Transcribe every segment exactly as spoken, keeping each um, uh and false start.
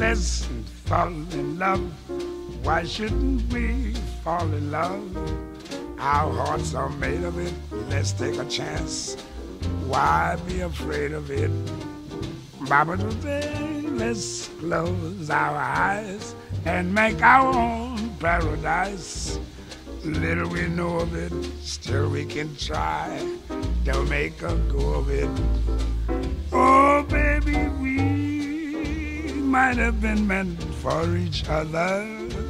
let's fall in love. Why shouldn't we fall in love? Our hearts are made of it. Let's take a chance. Why be afraid of it? Baba today, let's close our eyes and make our own paradise. Little we know of it, still we can try to make a go of it. Oh, baby, we might have been meant for each other,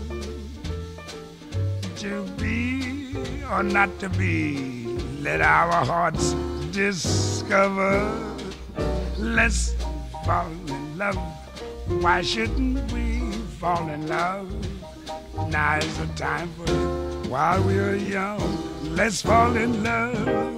to be or not to be. Let our hearts discover. Let's fall in love. Why shouldn't we fall in love? Now is the time for it. While we're young, let's fall in love.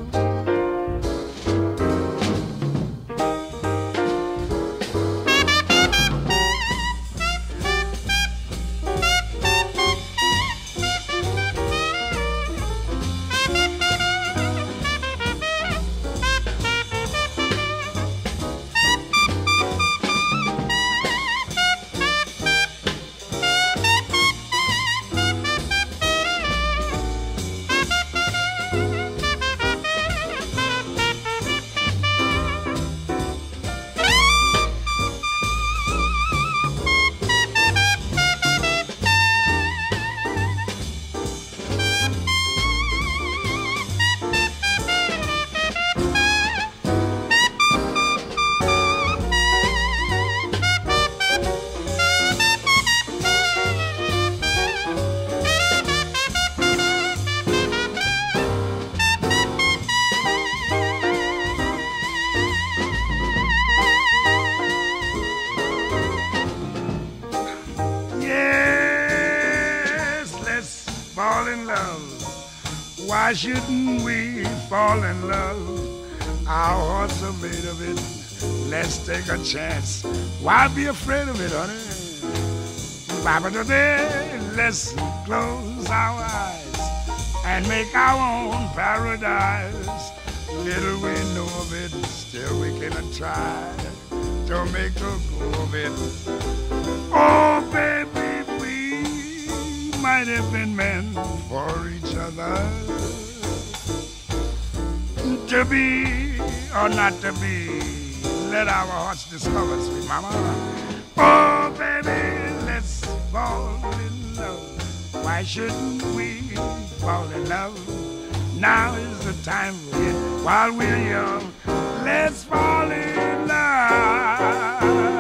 Why shouldn't we fall in love? Our hearts are made of it. Let's take a chance. Why be afraid of it, honey? Baba today, let's close our eyes and make our own paradise. Little we know of it, still we can try to make a go of it. Oh, baby, we might have been meant for each other, to be or not to be. Let our hearts discover, sweet mama. Oh, baby, let's fall in love. Why shouldn't we fall in love? Now is the time for it. While we're young, let's fall in love.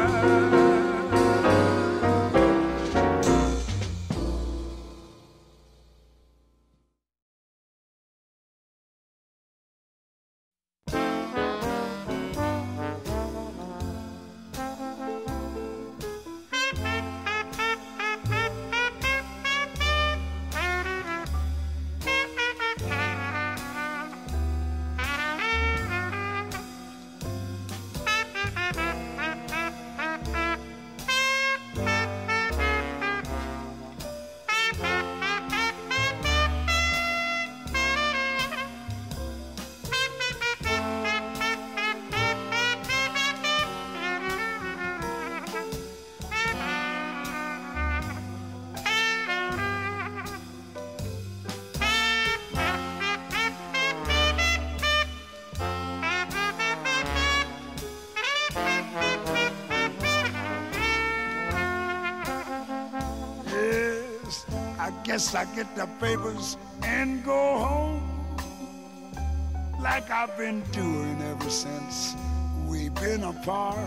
Guess I get the papers and go home, like I've been doing ever since we've been apart.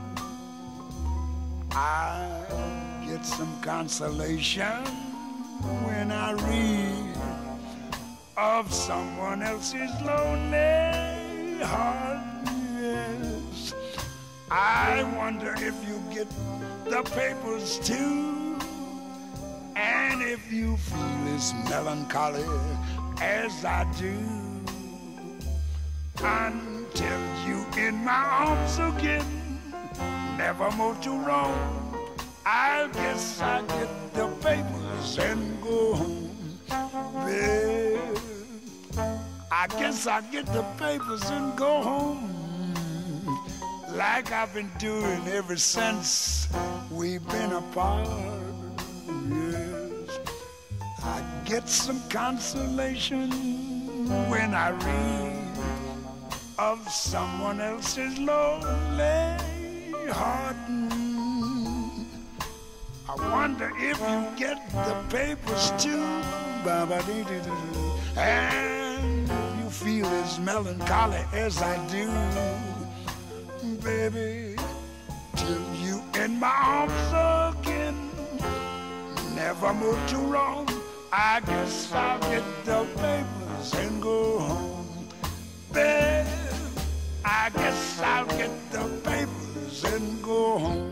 I get some consolation when I read of someone else's lonely heart. Yes, I wonder if you get the papers too, and if you feel as melancholy as I do, until you in my arms again, never more to roam. I guess I get the papers and go home, babe. I guess I get the papers and go home. like I've been doing ever since we've been apart. Yes, I get some consolation when I read of someone else's lonely heart. I wonder if you get the papers too, and if you feel as melancholy as I do, baby, till you in my arms again. Never move too wrong. I guess I'll get the papers and go home. Babe, I guess I'll get the papers and go home.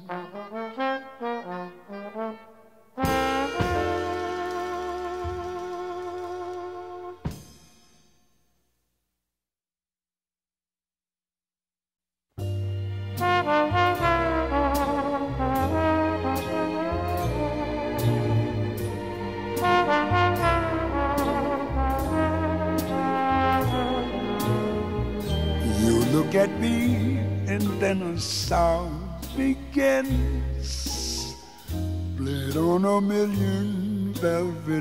Look at me, and then a song begins, played on a million velvet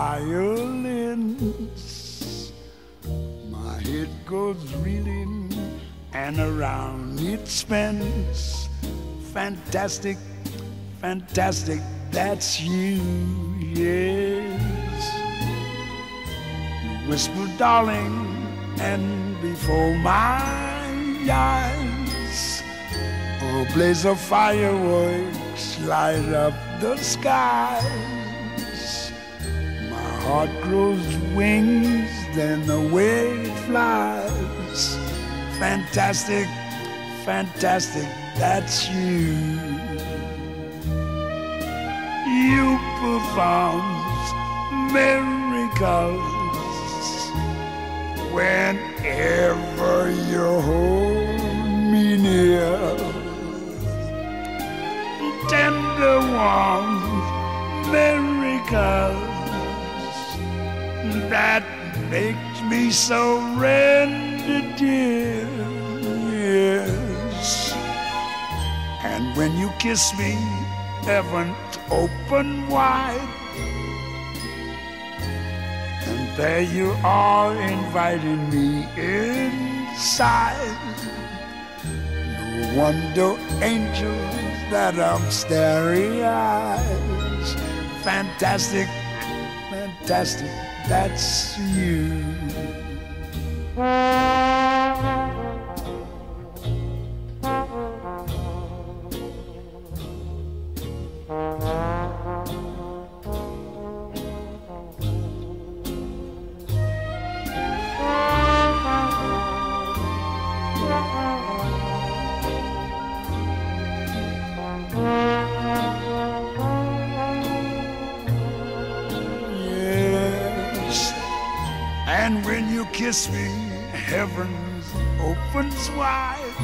violins. My head goes reeling, and around it spins. Fantastic, fantastic, that's you, yes. You whisper, darling, and before my eyes, a blaze of fireworks light up the skies. My heart grows wings, then away it flies. Fantastic, fantastic, that's you. You perform miracles whenever you hold me near. Tender, warm miracles that makes me surrender, dear. Yes. And when you kiss me, heaven's open wide. There you are, inviting me inside. No wonder, angels, that I'm starry-eyed. Fantastic, fantastic, that's you. And when you kiss me, heavens opens wide.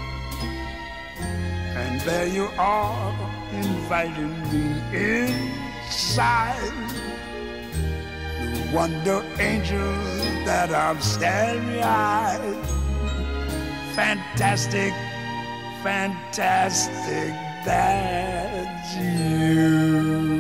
And there you are, inviting me inside. No wonder, angel, that I'm starry-eyed. Fantastic, fantastic, that's you.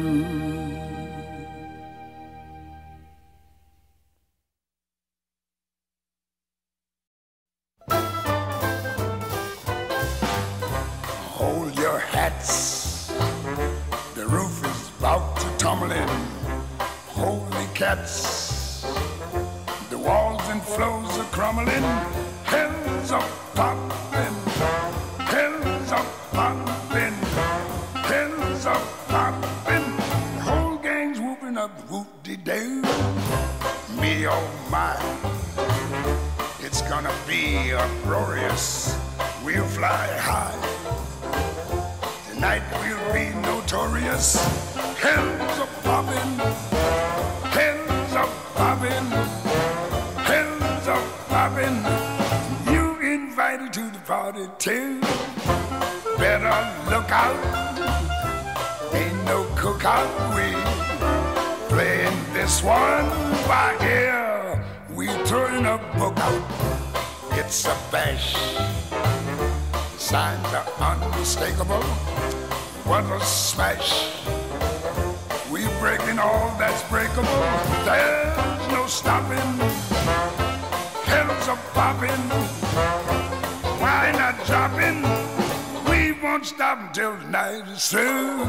Hold your hats, the roof is about to tumble in. Holy cats, the walls and floors are crumbling. Hell's a poppin', hell's a poppin', hell's a poppin'. The whole gang's whooping up whoop-de-doo. Me, oh my, it's gonna be uproarious. We'll fly high. Tonight we'll be notorious. Hell's a poppin', hell's a poppin', hell's a poppin'. You invited to the party too. Better look out, ain't no cookout. We playing this one by ear. We throwing a book out. It's a bash. signs are unmistakable. What a smash! We breaking all that's breakable. There's no stopping. Hells are popping. Why not dropping? We won't stop until the night is through.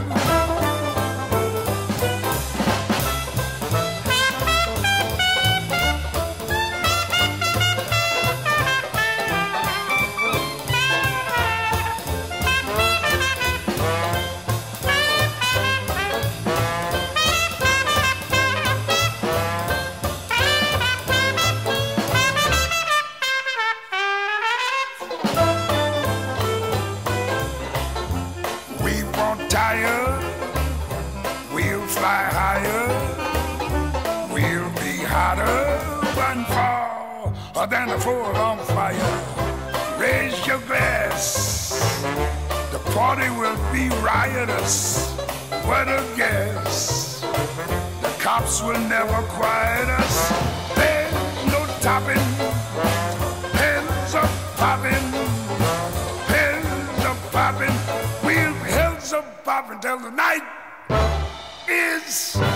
We'll fly higher, we'll be hotter and fall than a full on fire. Raise your glass, the party will be riotous. What a guess, the cops will never quiet us. There's no topping, heads are popping, heads are popping. We'll heads are popping till the night is